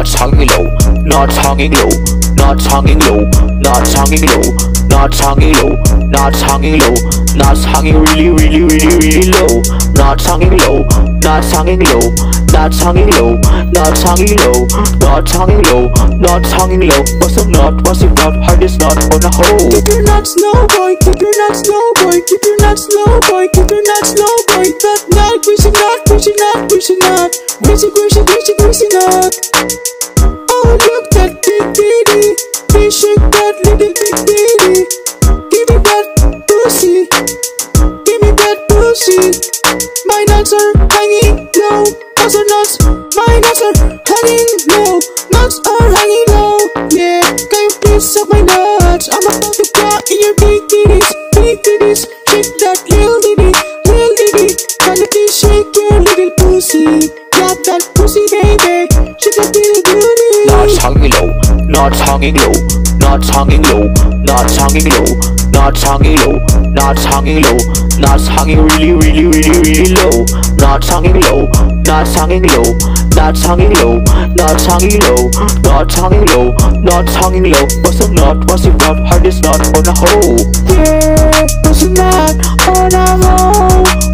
not hanging low, not hanging low, not hanging low, not hanging low, not hanging low, not hanging low, not hanging really low, not hanging low, not hanging low, not hanging low, not hanging low, not hanging low, not hanging low. What's up not, what's it not, heart is not on a hole. Keep your nuts low, boy, keep your nuts low, boy, keep your nuts low, boy, keep your nuts low, boy. That nut, greasy nut, greasy nut, greasy nut, greasy, greasy, greasy, greasy nut. Oh, look that big bitty, please shake that little big bitty. Give me that pussy, give me that pussy. My nuts are hanging low, nuts are nuts. My nuts are hanging low, nuts are hanging low. Yeah, can you please suck my nuts? I'm about to cry in your big titties, big titties. Shake that little ditty, little ditty. Can you please shake your little pussy? Grab that pussy, baby. Shake that little booty. Not hanging low, not hanging low, not hanging low, not hanging low, not hanging low, not hanging low, not hanging really low, not hanging low, not hanging low, not hanging low, not hanging low, not hanging low, not hanging low. What's up not, what's it not, heart is not on a hole. Yeah, pussy not on a hole.